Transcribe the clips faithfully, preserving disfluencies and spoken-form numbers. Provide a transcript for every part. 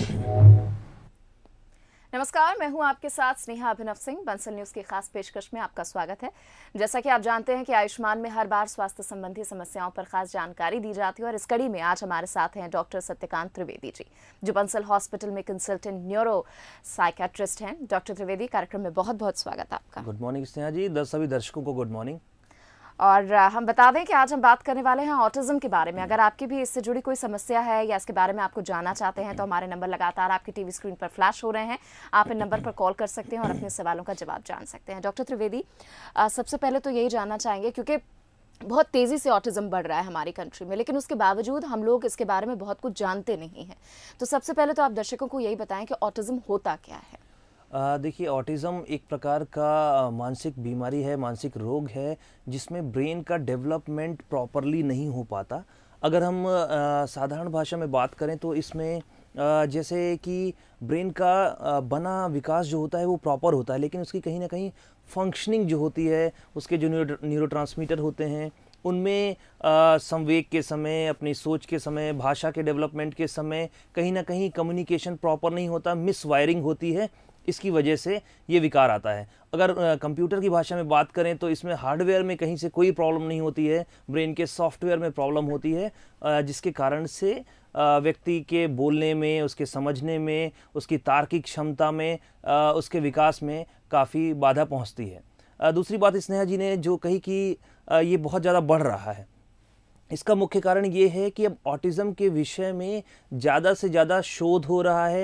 नमस्कार, मैं हूं आपके साथ स्नेहा अभिनव सिंह। बंसल न्यूज की खास पेशकश में आपका स्वागत है। जैसा कि आप जानते हैं कि आयुष्मान में हर बार स्वास्थ्य संबंधी समस्याओं पर खास जानकारी दी जाती है और इस कड़ी में आज हमारे साथ हैं डॉक्टर सत्यकांत त्रिवेदी जी, जो बंसल हॉस्पिटल में कंसल्टेंट न्यूरो साइकियाट्रिस्ट हैं। डॉक्टर त्रिवेदी, कार्यक्रम में बहुत बहुत स्वागत आपका। गुड मॉर्निंग स्नेहा जी, दस सभी दर्शकों को गुड मॉर्निंग। और हम बता दें कि आज हम बात करने वाले हैं ऑटिज्म के बारे में। अगर आपकी भी इससे जुड़ी कोई समस्या है या इसके बारे में आपको जानना चाहते हैं तो हमारे नंबर लगातार आपकी टीवी स्क्रीन पर फ्लैश हो रहे हैं। आप इन नंबर पर कॉल कर सकते हैं और अपने सवालों का जवाब जान सकते हैं। डॉक्टर त्रिवेदी, सबसे पहले तो यही जानना चाहेंगे, क्योंकि बहुत तेज़ी से ऑटिज्म बढ़ रहा है हमारी कंट्री में, लेकिन उसके बावजूद हम लोग इसके बारे में बहुत कुछ जानते नहीं हैं। तो सबसे पहले तो आप दर्शकों को यही बताएं कि ऑटिज्म होता क्या है। देखिए, ऑटिज़म एक प्रकार का मानसिक बीमारी है, मानसिक रोग है जिसमें ब्रेन का डेवलपमेंट प्रॉपरली नहीं हो पाता। अगर हम आ, साधारण भाषा में बात करें तो इसमें आ, जैसे कि ब्रेन का आ, बना विकास जो होता है वो प्रॉपर होता है, लेकिन उसकी कहीं ना कहीं फंक्शनिंग जो होती है, उसके जो न्यूरो न्यूरोट्रांसमीटर होते हैं उनमें संवेग के समय, अपनी सोच के समय, भाषा के डेवलपमेंट के समय कहीं ना कहीं कम्युनिकेशन प्रॉपर नहीं होता, मिस वायरिंग होती है। इसकी वजह से ये विकार आता है। अगर कंप्यूटर की भाषा में बात करें तो इसमें हार्डवेयर में कहीं से कोई प्रॉब्लम नहीं होती है, ब्रेन के सॉफ्टवेयर में प्रॉब्लम होती है, जिसके कारण से व्यक्ति के बोलने में, उसके समझने में, उसकी तार्किक क्षमता में, उसके विकास में काफ़ी बाधा पहुंचती है। दूसरी बात स्नेहा जी ने जो कही कि ये बहुत ज़्यादा बढ़ रहा है, इसका मुख्य कारण ये है कि अब ऑटिज़म के विषय में ज़्यादा से ज़्यादा शोध हो रहा है,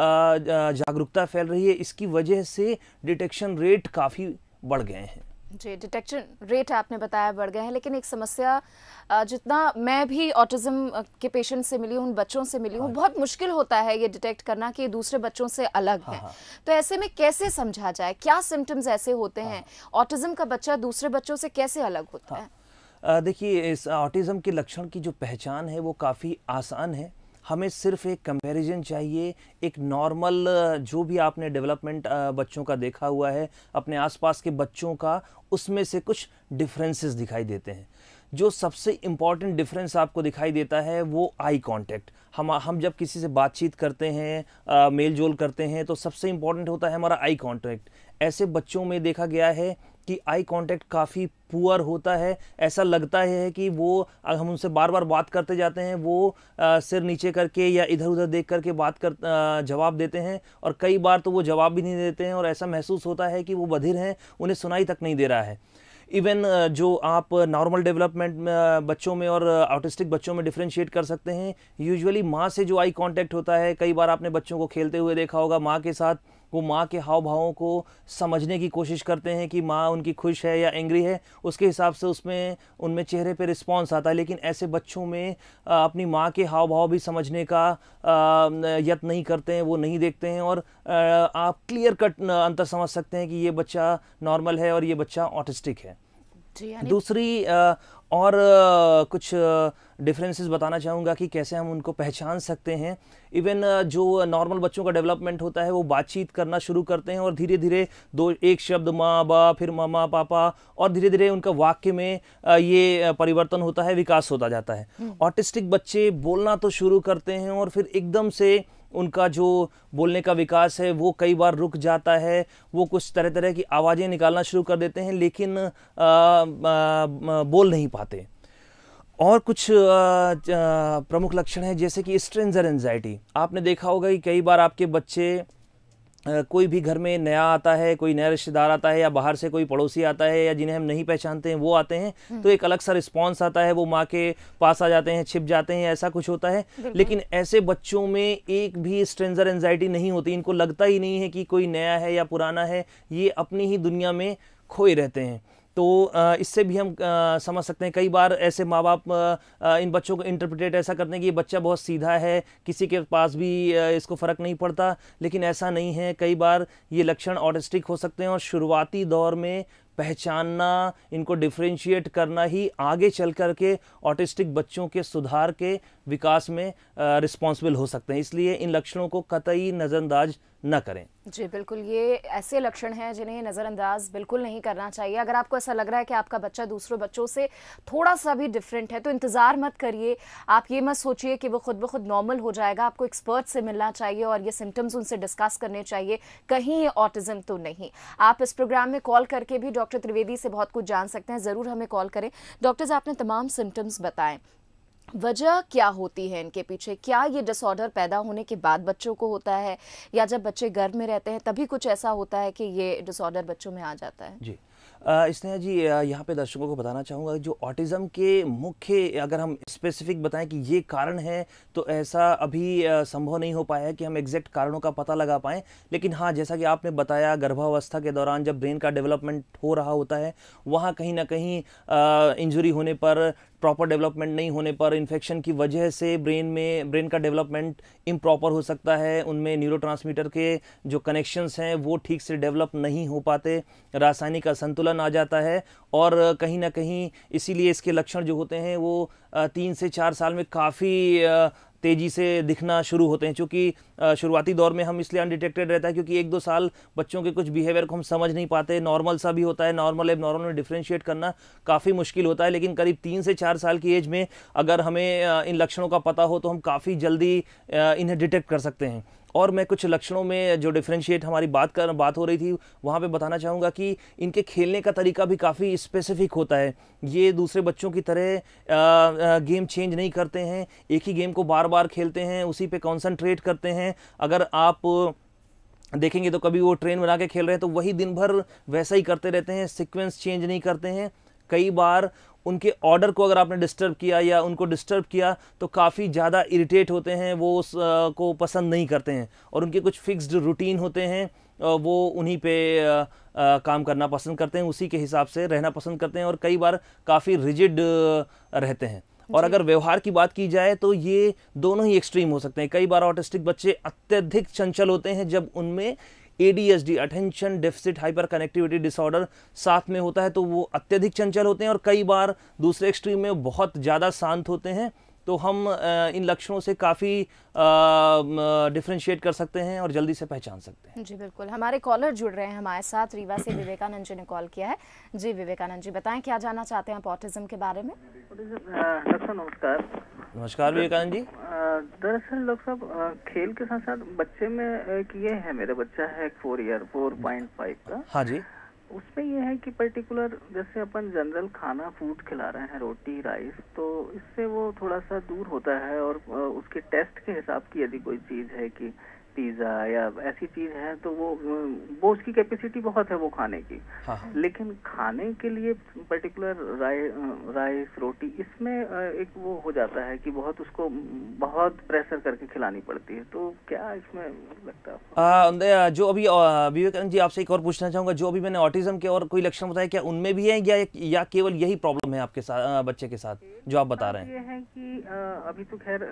जागरूकता फैल रही है। इसकी वजह से डिटेक्शन रेट काफ़ी बढ़ गए हैं। जी, डिटेक्शन रेट आपने बताया बढ़ गए हैं, लेकिन एक समस्या, जितना मैं भी ऑटिज्म के पेशेंट से मिली हूँ, उन बच्चों से मिली हूँ, बहुत मुश्किल होता है ये डिटेक्ट करना कि दूसरे बच्चों से अलग है। तो ऐसे में कैसे समझा जाए, क्या सिम्टम्स ऐसे होते हैं, ऑटिज्म का बच्चा दूसरे बच्चों से कैसे अलग होता है? देखिए, इस ऑटिज़म के लक्षण की जो पहचान है वो काफ़ी आसान है। हमें सिर्फ एक कंपैरिजन चाहिए, एक नॉर्मल जो भी आपने डेवलपमेंट बच्चों का देखा हुआ है अपने आसपास के बच्चों का, उसमें से कुछ डिफरेंसेस दिखाई देते हैं। जो सबसे इम्पॉर्टेंट डिफरेंस आपको दिखाई देता है वो आई कांटेक्ट। हम हम जब किसी से बातचीत करते हैं, मेल जोल करते हैं, तो सबसे इम्पॉर्टेंट होता है हमारा आई कांटेक्ट। ऐसे बच्चों में देखा गया है कि आई कांटेक्ट काफ़ी पुअर होता है। ऐसा लगता है कि वो, हम उनसे बार बार बात करते जाते हैं, वो आ, सिर नीचे करके या इधर उधर देख करके बात कर आ, जवाब देते हैं, और कई बार तो वो जवाब भी नहीं देते हैं और ऐसा महसूस होता है कि वो बधिर हैं, उन्हें सुनाई तक नहीं दे रहा है। इवन जो आप नॉर्मल डेवलपमेंट बच्चों में और ऑटिस्टिक बच्चों में डिफरेंशिएट कर सकते हैं, यूजुअली माँ से जो आई कांटेक्ट होता है, कई बार आपने बच्चों को खेलते हुए देखा होगा माँ के साथ, वो माँ के हाव भावों को समझने की कोशिश करते हैं कि माँ उनकी खुश है या एंग्री है, उसके हिसाब से उसमें उनमें चेहरे पे रिस्पॉन्स आता है। लेकिन ऐसे बच्चों में अपनी माँ के हाव भाव भी समझने का यत्न नहीं करते हैं, वो नहीं देखते हैं, और आप क्लियर कट अंतर समझ सकते हैं कि ये बच्चा नॉर्मल है और ये बच्चा ऑटिस्टिक है। दूसरी और कुछ डिफरेंसेस बताना चाहूँगा कि कैसे हम उनको पहचान सकते हैं। इवन जो नॉर्मल बच्चों का डेवलपमेंट होता है वो बातचीत करना शुरू करते हैं और धीरे धीरे दो एक शब्द माँ बा, फिर मामा पापा, और धीरे धीरे उनका वाक्य में ये परिवर्तन होता है, विकास होता जाता है। ऑटिस्टिक बच्चे बोलना तो शुरू करते हैं और फिर एकदम से उनका जो बोलने का विकास है वो कई बार रुक जाता है, वो कुछ तरह तरह की आवाज़ें निकालना शुरू कर देते हैं, लेकिन आ, आ, बोल नहीं पाते। और कुछ प्रमुख लक्षण हैं जैसे कि स्ट्रेंजर एंजाइटी। आपने देखा होगा कि कई बार आपके बच्चे, कोई भी घर में नया आता है, कोई नया रिश्तेदार आता है या बाहर से कोई पड़ोसी आता है या जिन्हें हम नहीं पहचानते हैं वो आते हैं, तो एक अलग सा रिस्पांस आता है, वो माँ के पास आ जाते हैं, छिप जाते हैं, ऐसा कुछ होता है। लेकिन ऐसे बच्चों में एक भी स्ट्रेंजर एंजाइटी नहीं होती। इनको लगता ही नहीं है कि कोई नया है या पुराना है, ये अपनी ही दुनिया में खोए रहते हैं। तो इससे भी हम समझ सकते हैं, कई बार ऐसे माँ बाप इन बच्चों को इंटरप्रेट ऐसा करते हैं कि ये बच्चा बहुत सीधा है, किसी के पास भी इसको फ़र्क नहीं पड़ता, लेकिन ऐसा नहीं है। कई बार ये लक्षण ऑटिस्टिक हो सकते हैं और शुरुआती दौर में पहचानना, इनको डिफरेंशिएट करना ही आगे चल कर के ऑटिस्टिक बच्चों के सुधार के विकास में रिस्पॉन्सिबल हो सकते हैं। इसलिए इन लक्षणों को कतई नज़रअंदाज न करें। जी बिल्कुल, ये ऐसे लक्षण हैं जिन्हें नज़रअंदाज बिल्कुल नहीं करना चाहिए। अगर आपको ऐसा लग रहा है कि आपका बच्चा दूसरों बच्चों से थोड़ा सा भी डिफरेंट है तो इंतज़ार मत करिए। आप ये मत सोचिए कि वो खुद ब खुद नॉर्मल हो जाएगा। आपको एक्सपर्ट से मिलना चाहिए और ये सिम्टम्स उनसे डिस्कस करने चाहिए, कहीं ये ऑटिज्म तो नहीं। आप इस प्रोग्राम में कॉल करके भी डॉक्टर त्रिवेदी से बहुत कुछ जान सकते हैं। ज़रूर हमें कॉल करें। डॉक्टर्स, आपने तमाम सिम्टम्स बताएं, वजह क्या होती है इनके पीछे? क्या ये डिसऑर्डर पैदा होने के बाद बच्चों को होता है या जब बच्चे गर्भ में रहते हैं तभी कुछ ऐसा होता है कि ये डिसऑर्डर बच्चों में आ जाता है? जी स्नेहा जी, यहाँ पे दर्शकों को बताना चाहूँगा जो ऑटिज़म के मुख्य, अगर हम स्पेसिफिक बताएं कि ये कारण है, तो ऐसा अभी संभव नहीं हो पाया है कि हम एग्जैक्ट कारणों का पता लगा पाएँ। लेकिन हाँ, जैसा कि आपने बताया, गर्भावस्था के दौरान जब ब्रेन का डेवलपमेंट हो रहा होता है, वहाँ कहीं ना कहीं इंजरी होने पर, प्रॉपर डेवलपमेंट नहीं होने पर, इन्फेक्शन की वजह से ब्रेन में ब्रेन का डेवलपमेंट इम्प्रॉपर हो सकता है। उनमें न्यूरोट्रांसमीटर के जो कनेक्शंस हैं वो ठीक से डेवलप नहीं हो पाते, रासायनिक असंतुलन आ जाता है और कहीं ना कहीं इसीलिए इसके लक्षण जो होते हैं वो तीन से चार साल में काफ़ी तेज़ी से दिखना शुरू होते हैं। क्योंकि शुरुआती दौर में हम इसलिए अनडिटेक्टेड रहता है क्योंकि एक दो साल बच्चों के कुछ बिहेवियर को हम समझ नहीं पाते, नॉर्मल सा भी होता है, नॉर्मल एब नॉर्मल में डिफ्रेंशिएट करना काफ़ी मुश्किल होता है। लेकिन करीब तीन से चार साल की एज में अगर हमें इन लक्षणों का पता हो तो हम काफ़ी जल्दी इन्हें डिटेक्ट कर सकते हैं। और मैं कुछ लक्षणों में जो डिफ्रेंशिएट हमारी बात कर बात हो रही थी वहाँ पे बताना चाहूँगा कि इनके खेलने का तरीका भी काफ़ी स्पेसिफिक होता है। ये दूसरे बच्चों की तरह आ, आ, गेम चेंज नहीं करते हैं, एक ही गेम को बार बार खेलते हैं, उसी पे कॉन्सेंट्रेट करते हैं। अगर आप देखेंगे तो कभी वो ट्रेन बना के खेल रहे हैं तो वही दिन भर वैसा ही करते रहते हैं, सीक्वेंस चेंज नहीं करते हैं। कई बार उनके ऑर्डर को अगर आपने डिस्टर्ब किया या उनको डिस्टर्ब किया तो काफ़ी ज़्यादा इरिटेट होते हैं, वो उस आ, को पसंद नहीं करते हैं। और उनके कुछ फिक्स्ड रूटीन होते हैं, वो उन्हीं पे आ, आ, काम करना पसंद करते हैं, उसी के हिसाब से रहना पसंद करते हैं और कई बार काफ़ी रिजिड रहते हैं। और अगर व्यवहार की बात की जाए तो ये दोनों ही एक्सट्रीम हो सकते हैं। कई बार ऑटिस्टिक बच्चे अत्यधिक चंचल होते हैं जब उनमें A D H D, attention deficit hyper connectivity disorder, साथ में होता है तो वो अत्यधिक चंचल होते हैं। और कई बार दूसरे एक्सट्रीम में बहुत ज़्यादा शांत होते हैं। तो हम इन लक्षणों से काफ़ी डिफ्रेंशिएट कर सकते हैं और जल्दी से पहचान सकते हैं। जी बिल्कुल, हमारे कॉलर जुड़ रहे हैं हमारे साथ। रीवा से विवेकानंद जी ने कॉल किया है। जी विवेकानंद जी, बताएं क्या जानना चाहते हैं आप ऑटिज्म के बारे में? डॉक्टर नमस्कार। नमस्कार विवेकानंद जी। दरअसल डॉक्टर साहब, खेल के साथ साथ बच्चे में एक ये है, मेरा बच्चा है four year four point five का। हाँ जी। उसमें ये है कि पर्टिकुलर जैसे अपन जनरल खाना फूड खिला रहे हैं, रोटी राइस, तो इससे वो थोड़ा सा दूर होता है। और उसके टेस्ट के हिसाब की यदि कोई चीज़ है कि पिज़्ज़ा या ऐसी चीज़ है तो वो वो उसकी कैपेसिटी बहुत है वो खाने की। हाँ। लेकिन खाने के लिए पर्टिकुलर राइ, राइस रोटी, इसमें एक वो हो जाता है कि बहुत उसको बहुत प्रेशर करके खिलानी पड़ती है। तो क्या इसमें लगता है आ, जो अभी विवेकानंद जी आपसे एक और पूछना चाहूँगा, जो अभी मैंने ऑटिज्म के और कोई लक्षण बताया, क्या उनमें भी है या या केवल यही प्रॉब्लम है आपके साथ, बच्चे के साथ जो आप बता रहे हैं? ये है कि अभी तो खैर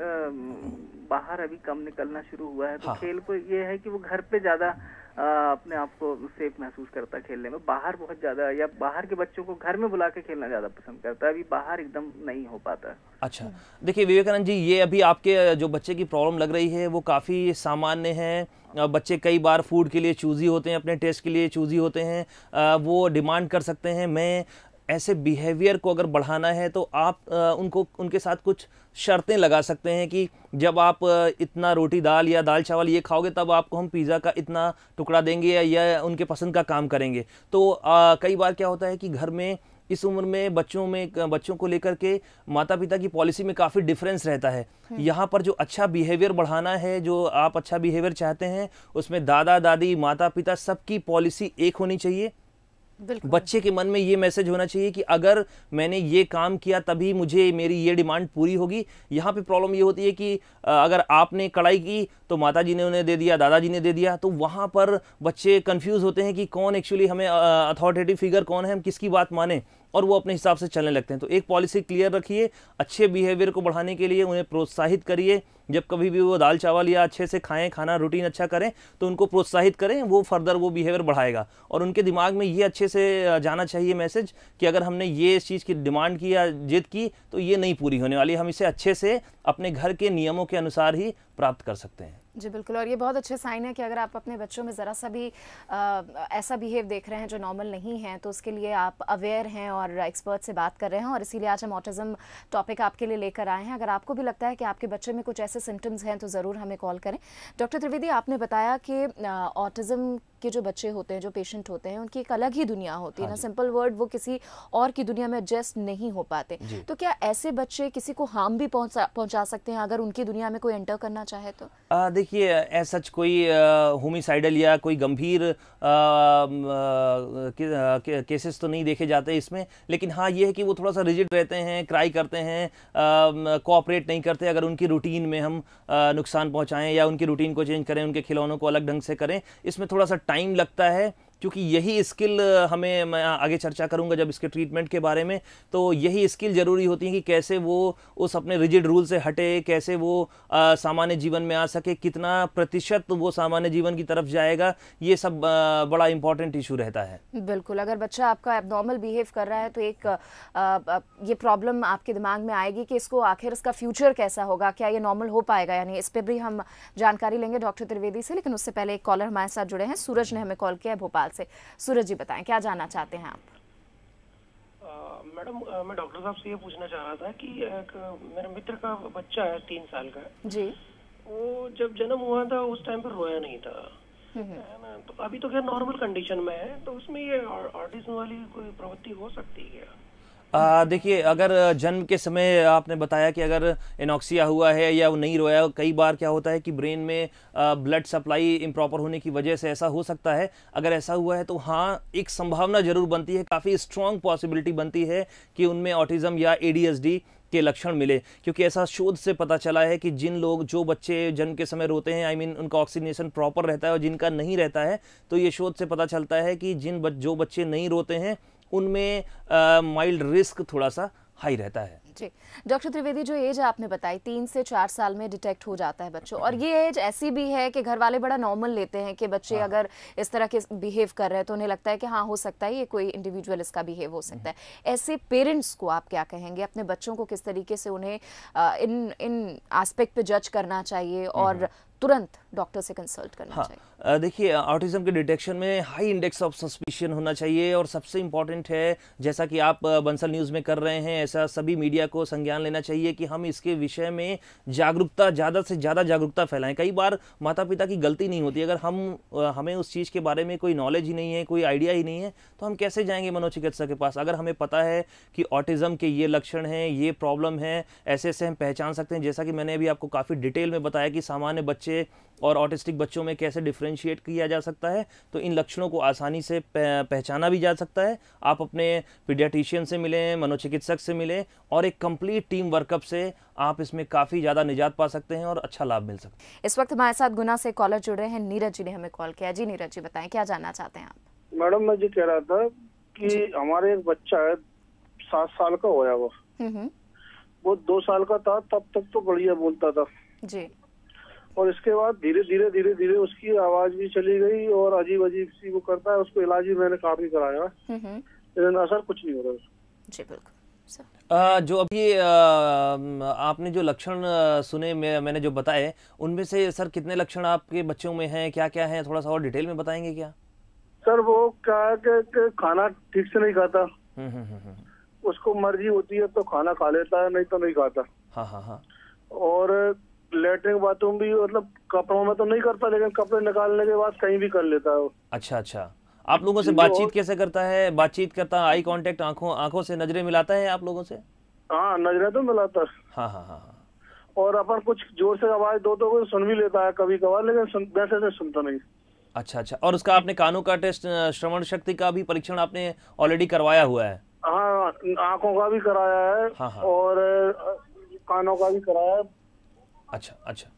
बाहर अभी कम निकलना शुरू हुआ है, तो हाँ। खेल को ये है कि वो घर पे ज्यादा अपने आप को सेफ महसूस करता है खेलने में। बाहर बहुत ज्यादा, या बाहर के बच्चों को घर में बुला के खेलना ज्यादा पसंद करता है, अभी बाहर एकदम नहीं हो पाता। अच्छा, देखिए विवेकानंद जी, ये अभी आपके जो बच्चे की प्रॉब्लम लग रही है वो काफ़ी सामान्य है। बच्चे कई बार फूड के लिए चूजी होते हैं, अपने टेस्ट के लिए चूजी होते हैं, वो डिमांड कर सकते हैं। मैं ऐसे बिहेवियर को अगर बढ़ाना है तो आप आ, उनको उनके साथ कुछ शर्तें लगा सकते हैं कि जब आप इतना रोटी दाल या दाल चावल ये खाओगे तब आपको हम पिज़्ज़ा का इतना टुकड़ा देंगे या, या उनके पसंद का काम करेंगे। तो आ, कई बार क्या होता है कि घर में इस उम्र में बच्चों में बच्चों को लेकर के माता पिता की पॉलिसी में काफ़ी डिफरेंस रहता है। यहाँ पर जो अच्छा बिहेवियर बढ़ाना है, जो आप अच्छा बिहेवियर चाहते हैं, उसमें दादा दादी माता पिता सबकी पॉलिसी एक होनी चाहिए। बच्चे के मन में ये मैसेज होना चाहिए कि अगर मैंने ये काम किया तभी मुझे मेरी ये डिमांड पूरी होगी। यहाँ पे प्रॉब्लम ये होती है कि अगर आपने कड़ाई की तो माताजी ने उन्हें दे दिया, दादाजी ने दे दिया, तो वहाँ पर बच्चे कंफ्यूज होते हैं कि कौन एक्चुअली हमें अथॉरिटेटिव फिगर कौन है, हम किसकी बात माने। और वो अपने हिसाब से चलने लगते हैं। तो एक पॉलिसी क्लियर रखिए, अच्छे बिहेवियर को बढ़ाने के लिए उन्हें प्रोत्साहित करिए। जब कभी भी वो दाल चावल या अच्छे से खाएं, खाना रूटीन अच्छा करें, तो उनको प्रोत्साहित करें, वो फर्दर वो बिहेवियर बढ़ाएगा। और उनके दिमाग में ये अच्छे से जाना चाहिए मैसेज कि अगर हमने ये इस चीज़ की डिमांड की या जिद की तो ये नहीं पूरी होने वाली, हम इसे अच्छे से अपने घर के नियमों के अनुसार ही प्राप्त कर सकते हैं। जी बिल्कुल, और ये बहुत अच्छे साइन है कि अगर आप अपने बच्चों में ज़रा सा भी आ, ऐसा बिहेव देख रहे हैं जो नॉर्मल नहीं है, तो उसके लिए आप अवेयर हैं और एक्सपर्ट से बात कर रहे हैं। और इसीलिए आज हम ऑटिज़म टॉपिक आपके लिए लेकर आए हैं। अगर आपको भी लगता है कि आपके बच्चे में कुछ ऐसे सिम्टम्स हैं तो ज़रूर हमें कॉल करें। डॉक्टर त्रिवेदी, आपने बताया कि ऑटिज़म के जो बच्चे होते हैं, जो पेशेंट होते हैं, उनकी एक अलग ही दुनिया होती है ना, सिंपल वर्ड, वो किसी और की दुनिया में एडजस्ट नहीं हो पाते। तो क्या ऐसे बच्चे किसी को हार्म भी पहुंचा पहुंचा सकते हैं अगर उनकी दुनिया में कोई एंटर करना चाहे तो? देखिए, ऐसा कोई होमिसाइडल या कोई गंभीर केसेस तो नहीं देखे जाते इसमें, लेकिन हाँ ये है कि वो थोड़ा सा रिजिड रहते हैं, क्राई करते हैं, कोऑपरेट नहीं करते। अगर उनकी रूटीन में हम आ, नुकसान पहुंचाएं या उनकी रूटीन को चेंज करें, उनके खिलौनों को अलग ढंग से करें, इसमें थोड़ा सा टाइम लगता है। क्योंकि यही स्किल हमें, मैं आगे चर्चा करूंगा जब इसके ट्रीटमेंट के बारे में, तो यही स्किल ज़रूरी होती है कि कैसे वो उस अपने रिजिड रूल से हटे, कैसे वो आ, सामान्य जीवन में आ सके, कितना प्रतिशत वो सामान्य जीवन की तरफ जाएगा, ये सब आ, बड़ा इंपॉर्टेंट इशू रहता है। बिल्कुल, अगर बच्चा आपका एबनॉर्मल बिहेव कर रहा है तो एक आ, आ, ये प्रॉब्लम आपके दिमाग में आएगी कि इसको आखिर इसका फ्यूचर कैसा होगा, क्या ये नॉर्मल हो पाएगा या नहीं। इस पर भी हम जानकारी लेंगे डॉक्टर त्रिवेदी से, लेकिन उससे पहले एक कॉलर हमारे साथ जुड़े हैं। सूरज ने हमें कॉल किया है भोपाल से। सूरज जी, बताएं क्या जानना चाहते हैं आप? मैडम, मैं डॉक्टर साहब से ये पूछना चाह रहा था कि एक मेरे मित्र का बच्चा है, तीन साल का जी। वो जब जन्म हुआ था उस टाइम पर रोया नहीं था, है ना, तो अभी तो खैर नॉर्मल कंडीशन में है, तो उसमें ये ऑटिज्म वाली कोई प्रवृत्ति हो सकती है क्या? देखिए, अगर जन्म के समय आपने बताया कि अगर एनॉक्सिया हुआ है या वो नहीं रोया, कई बार क्या होता है कि ब्रेन में ब्लड सप्लाई इम्प्रॉपर होने की वजह से ऐसा हो सकता है। अगर ऐसा हुआ है तो हाँ, एक संभावना जरूर बनती है, काफ़ी स्ट्रॉन्ग पॉसिबिलिटी बनती है कि उनमें ऑटिज्म या ए डी एच डी के लक्षण मिले। क्योंकि ऐसा शोध से पता चला है कि जिन लोग, जो बच्चे जन्म के समय रोते हैं, आई मीन उनका ऑक्सीजनेशन प्रॉपर रहता है, और जिनका नहीं रहता है, तो ये शोध से पता चलता है कि जिन बच, जो बच्चे नहीं रोते हैं उनमें माइल्ड रिस्क थोड़ा सा हाई रहता है। जी डॉक्टर त्रिवेदी, जो एज आपने बताई तीन से चार साल में डिटेक्ट हो जाता है बच्चों, और ये एज ऐसी भी है कि घर वाले बड़ा नॉर्मल लेते हैं कि बच्चे हाँ। अगर इस तरह के बिहेव कर रहे हैं तो उन्हें लगता है कि हाँ हो सकता है ये कोई इंडिविजुअल इसका बिहेव हो सकता है। ऐसे पेरेंट्स को आप क्या कहेंगे? अपने बच्चों को किस तरीके से उन्हें इन इन एस्पेक्ट पे जज करना चाहिए और तुरंत डॉक्टर से कंसल्ट करना हाँ, चाहिए? देखिए, ऑटिज्म के डिटेक्शन में हाई इंडेक्स ऑफ सस्पिशन होना चाहिए, और सबसे इम्पॉर्टेंट है, जैसा कि आप बंसल न्यूज़ में कर रहे हैं, ऐसा सभी मीडिया को संज्ञान लेना चाहिए कि हम इसके विषय में जागरूकता, ज़्यादा से ज़्यादा जागरूकता फैलाएं। कई बार माता पिता की गलती नहीं होती, अगर हम हमें उस चीज़ के बारे में कोई नॉलेज ही नहीं है, कोई आइडिया ही नहीं है, तो हम कैसे जाएंगे मनोचिकित्सक के पास? अगर हमें पता है कि ऑटिज्म के ये लक्षण हैं, ये प्रॉब्लम है, ऐसे ऐसे हम पहचान सकते हैं। जैसा कि मैंने अभी आपको काफ़ी डिटेल में बताया कि सामान्य बच्चे और ऑटिस्टिक बच्चों में कैसे डिफरेंशिएट किया जा सकता है, तो इन लक्षणों को आसानी से पहचाना भी जा सकता है। आप अपने पीडियाट्रिशियन से मिलें, मनोचिकित्सक से मिलें, और एक कंप्लीट टीम वर्कअप से आप इसमें काफ़ी ज़्यादा निजात पा सकते हैं और अच्छा लाभ मिल सकता है। इस वक्त हमारे साथ गुना से कॉलर जुड़ रहे हैं। नीरज जी ने हमें कॉल किया। जी नीरज जी, बताएं क्या जानना चाहते हैं आप? मैडम, मैं जी कह रहा था कि हमारे एक बच्चा है, सात साल का होया वो वो दो साल का था तब तक तो बढ़िया बोलता था जी, और इसके बाद धीरे धीरे धीरे धीरे उसकी आवाज भी चली गई और अजीब अजीब सी वो करता है। उसको इलाज भी मैंने काफी कराया, लेकिन असर कुछ नहीं हो रहा जी। बिल्कुल आ, जो अभी आ, आपने जो लक्षण सुने, मैं, मैंने जो बताए, उनमें से सर कितने लक्षण आपके बच्चों में हैं, क्या क्या हैं, थोड़ा सा और डिटेल में बताएंगे क्या? सर वो क्या है कि खाना ठीक से नहीं खाता, उसको मर्जी होती है तो खाना खा लेता है, नहीं तो नहीं खाता। हाँ हाँ हाँ। और लेटरिन बाथरूम भी मतलब कपड़ों में तो नहीं करता, लेकिन कपड़े निकालने के बाद कहीं भी कर लेता है वो। अच्छा अच्छा। आप लोगों से बातचीत कैसे करता है? बातचीत करता है, आई कांटेक्ट, आंखों आंखों से नजरें मिलाता है आप लोगों से? हाँ, नजरें तो मिलाता है। हाँ हाँ हाँ। और अपन कुछ जोर से आवाज दो तो सुन भी लेता है कभी कभार, लेकिन वैसे से सुनता नहीं। अच्छा अच्छा। और उसका आपने कानों का टेस्ट, श्रवण शक्ति का भी परीक्षण आपने ऑलरेडी करवाया हुआ है? हाँ, आंखों का भी कराया है। हाँ हाँ। और कानों का भी कराया है। अच्छा अच्छा।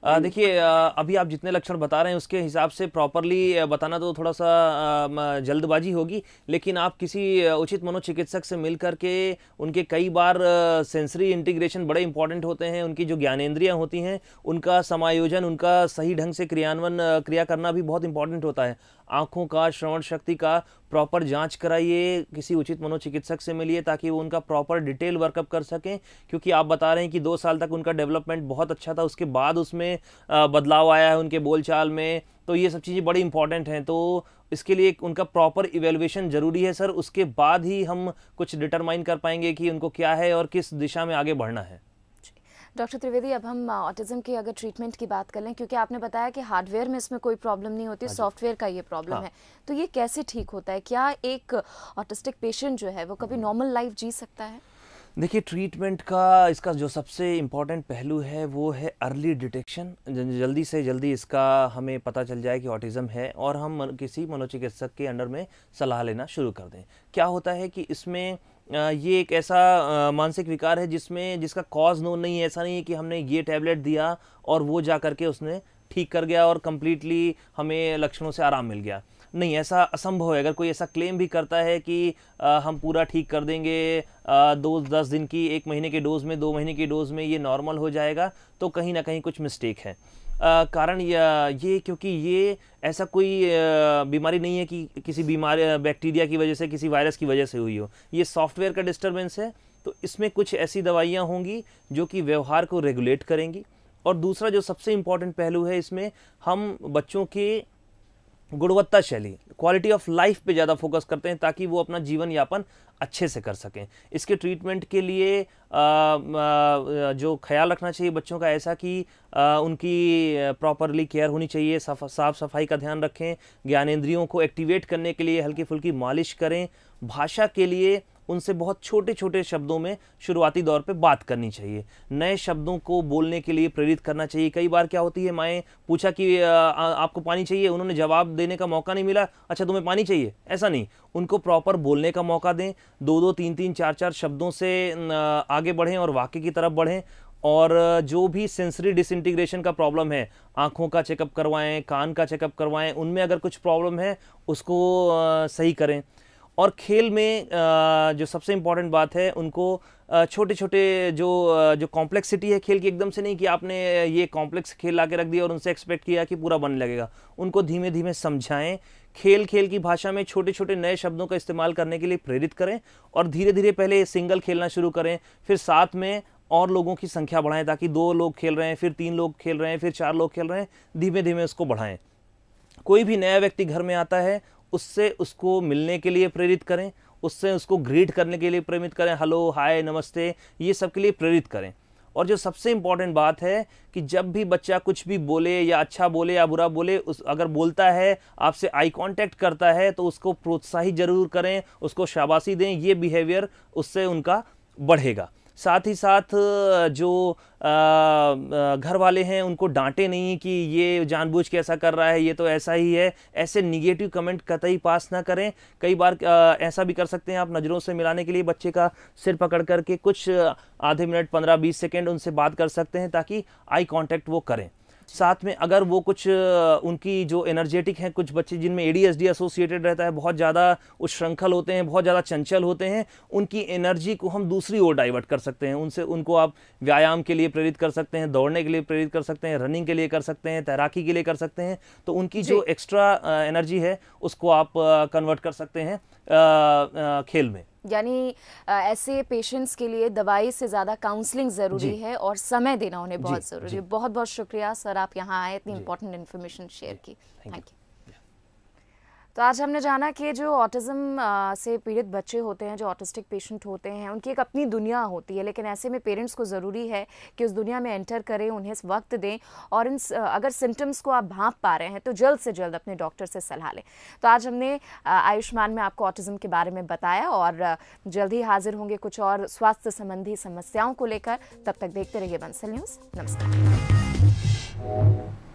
देखिए, अभी आप जितने लक्षण बता रहे हैं उसके हिसाब से प्रॉपरली बताना तो थोड़ा सा जल्दबाजी होगी, लेकिन आप किसी उचित मनोचिकित्सक से मिल करके उनके कई बार सेंसरी इंटीग्रेशन बड़े इंपॉर्टेंट होते हैं, उनकी जो ज्ञानेंद्रियां होती हैं उनका समायोजन, उनका सही ढंग से क्रियान्वयन क्रिया करना भी बहुत इंपॉर्टेंट होता है। आँखों का, श्रवण शक्ति का प्रॉपर जांच कराइए, किसी उचित मनोचिकित्सक से मिलिए ताकि वो उनका प्रॉपर डिटेल वर्कअप कर सकें, क्योंकि आप बता रहे हैं कि दो साल तक उनका डेवलपमेंट बहुत अच्छा था, उसके बाद उसमें बदलाव आया है उनके बोलचाल में, तो ये सब चीज़ें बड़ी इंपॉर्टेंट हैं। तो इसके लिए उनका प्रॉपर इवेल्युएशन ज़रूरी है सर, उसके बाद ही हम कुछ डिटरमाइन कर पाएंगे कि उनको क्या है और किस दिशा में आगे बढ़ना है। डॉक्टर त्रिवेदी, अब हम ऑटिज्म की अगर ट्रीटमेंट की बात कर लें, क्योंकि आपने बताया कि हार्डवेयर में इसमें कोई प्रॉब्लम नहीं होती, सॉफ्टवेयर का ये प्रॉब्लम हाँ। है, तो ये कैसे ठीक होता है? क्या एक ऑटिस्टिक पेशेंट जो है वो कभी नॉर्मल लाइफ जी सकता है? देखिए, ट्रीटमेंट का इसका जो सबसे इम्पॉर्टेंट पहलू है वो है अर्ली डिटेक्शन। जल्दी से जल्दी इसका हमें पता चल जाए कि ऑटिज़म है और हम किसी मनोचिकित्सक के अंडर में सलाह लेना शुरू कर दें। क्या होता है कि इसमें ये एक ऐसा मानसिक विकार है जिसमें जिसका कॉज नोन नहीं है। ऐसा नहीं है कि हमने ये टैबलेट दिया और वो जा करके उसने ठीक कर गया और कम्प्लीटली हमें लक्षणों से आराम मिल गया। नहीं, ऐसा असंभव है। अगर कोई ऐसा क्लेम भी करता है कि आ, हम पूरा ठीक कर देंगे, आ, दो दस दिन की, एक महीने के डोज में, दो महीने की डोज में ये नॉर्मल हो जाएगा, तो कहीं ना कहीं कुछ मिस्टेक है। आ, कारण ये क्योंकि ये ऐसा कोई बीमारी नहीं है कि किसी बीमारी बैक्टीरिया की वजह से, किसी वायरस की वजह से हुई हो। ये सॉफ्टवेयर का डिस्टर्बेंस है, तो इसमें कुछ ऐसी दवाइयाँ होंगी जो कि व्यवहार को रेगुलेट करेंगी। और दूसरा जो सबसे इम्पॉर्टेंट पहलू है, इसमें हम बच्चों के गुणवत्ता शैली, क्वालिटी ऑफ लाइफ पे ज़्यादा फोकस करते हैं ताकि वो अपना जीवन यापन अच्छे से कर सकें। इसके ट्रीटमेंट के लिए आ, आ, जो ख्याल रखना चाहिए बच्चों का ऐसा कि आ, उनकी प्रॉपरली केयर होनी चाहिए, साफ साफ सफाई का ध्यान रखें, ज्ञानेंद्रियों को एक्टिवेट करने के लिए हल्की फुल्की मालिश करें। भाषा के लिए उनसे बहुत छोटे छोटे शब्दों में शुरुआती दौर पे बात करनी चाहिए, नए शब्दों को बोलने के लिए प्रेरित करना चाहिए। कई बार क्या होती है, माएँ पूछा कि आ, आपको पानी चाहिए, उन्होंने जवाब देने का मौका नहीं मिला, अच्छा तुम्हें पानी चाहिए, ऐसा नहीं, उनको प्रॉपर बोलने का मौका दें। दो दो तीन तीन चार चार शब्दों से आगे बढ़ें और वाक्य की तरफ बढ़ें। और जो भी सेंसरी डिसइंटीग्रेशन का प्रॉब्लम है, आँखों का चेकअप करवाएं, कान का चेकअप करवाएं, उनमें अगर कुछ प्रॉब्लम है उसको सही करें। और खेल में जो सबसे इम्पॉर्टेंट बात है, उनको छोटे छोटे जो जो कॉम्प्लेक्सिटी है खेल की, एकदम से नहीं कि आपने ये कॉम्प्लेक्स खेल ला के रख दिया और उनसे एक्सपेक्ट किया कि पूरा बनने लगेगा। उनको धीमे धीमे समझाएं, खेल खेल की भाषा में छोटे छोटे नए शब्दों का इस्तेमाल करने के लिए प्रेरित करें और धीरे धीरे पहले सिंगल खेलना शुरू करें, फिर साथ में और लोगों की संख्या बढ़ाएं ताकि दो लोग खेल रहे हैं, फिर तीन लोग खेल रहे हैं, फिर चार लोग खेल रहे हैं, धीमे धीमे उसको बढ़ाएं। कोई भी नया व्यक्ति घर में आता है, उससे उसको मिलने के लिए प्रेरित करें, उससे उसको ग्रीट करने के लिए प्रेरित करें, हेलो, हाय, नमस्ते, ये सब के लिए प्रेरित करें। और जो सबसे इम्पॉर्टेंट बात है कि जब भी बच्चा कुछ भी बोले, या अच्छा बोले या बुरा बोले, उस अगर बोलता है, आपसे आई कांटेक्ट करता है, तो उसको प्रोत्साहित जरूर करें, उसको शाबाशी दें। ये बिहेवियर उससे उनका बढ़ेगा। साथ ही साथ जो घर वाले हैं उनको डांटे नहीं कि ये जानबूझ के ऐसा कर रहा है, ये तो ऐसा ही है, ऐसे निगेटिव कमेंट कतई पास ना करें। कई बार ऐसा भी कर सकते हैं आप, नज़रों से मिलाने के लिए बच्चे का सिर पकड़ करके कुछ आधे मिनट, पंद्रह बीस सेकेंड उनसे बात कर सकते हैं ताकि आई कांटेक्ट वो करें। साथ में अगर वो कुछ उनकी जो एनर्जेटिक हैं, कुछ बच्चे जिनमें एडीएचडी एसोसिएटेड रहता है, बहुत ज़्यादा उच्छृंखल होते हैं, बहुत ज़्यादा चंचल होते हैं, उनकी एनर्जी को हम दूसरी ओर डाइवर्ट कर सकते हैं। उनसे उनको आप व्यायाम के लिए प्रेरित कर सकते हैं, दौड़ने के लिए प्रेरित कर सकते हैं, रनिंग के लिए कर सकते हैं, तैराकी के लिए कर सकते हैं। तो उनकी जो एक्स्ट्रा एनर्जी है उसको आप कन्वर्ट कर सकते हैं खेल में। यानी ऐसे पेशेंट्स के लिए दवाई से ज़्यादा काउंसलिंग ज़रूरी है और समय देना उन्हें बहुत ज़रूरी है। बहुत बहुत शुक्रिया सर, आप यहाँ आए, इतनी इंपॉर्टेंट इन्फॉर्मेशन शेयर की। Thank you. तो आज हमने जाना कि जो ऑटिज्म से पीड़ित बच्चे होते हैं, जो ऑटिस्टिक पेशेंट होते हैं, उनकी एक अपनी दुनिया होती है, लेकिन ऐसे में पेरेंट्स को ज़रूरी है कि उस दुनिया में एंटर करें, उन्हें वक्त दें और इन अगर सिम्टम्स को आप भांप पा रहे हैं तो जल्द से जल्द अपने डॉक्टर से सलाह लें। तो आज हमने आयुष्मान में आपको ऑटिज्म के बारे में बताया और जल्द ही हाजिर होंगे कुछ और स्वास्थ्य संबंधी समस्याओं को लेकर। तब तक देखते रहिए बंसल न्यूज़। नमस्कार।